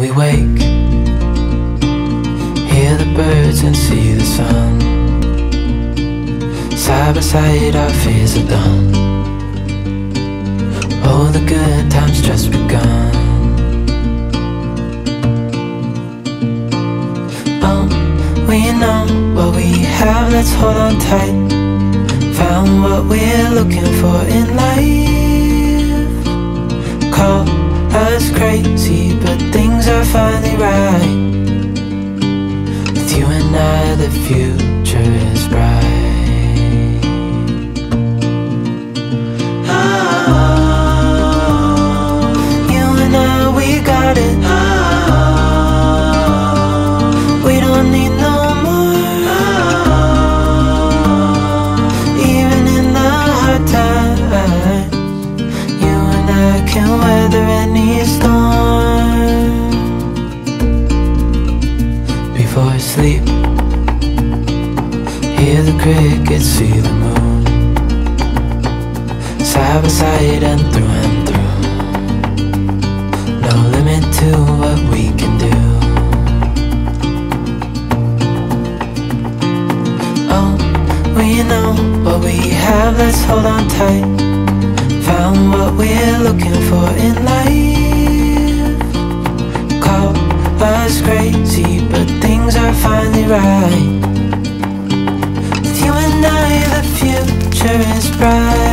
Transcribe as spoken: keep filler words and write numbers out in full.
we wake, hear the birds and see the sun. Side by side our fears are done. Oh, the good times just begun. Oh, we know what we have, let's hold on tight. Found what we're looking for in life. Call us crazy, but things are finally right. With you and I, the future is bright. Oh, you and I, we got it. Oh, we don't need no more. Oh, even in the hard times, you and I can weather any storm. Before I sleep, hear the crickets, see the moon. Side by side and through and through. No limit to what we can do. Oh, we know what we have, let's hold on tight. Found what we're looking for in life. Call us crazy, but things are finally right. With you and I, the future is bright.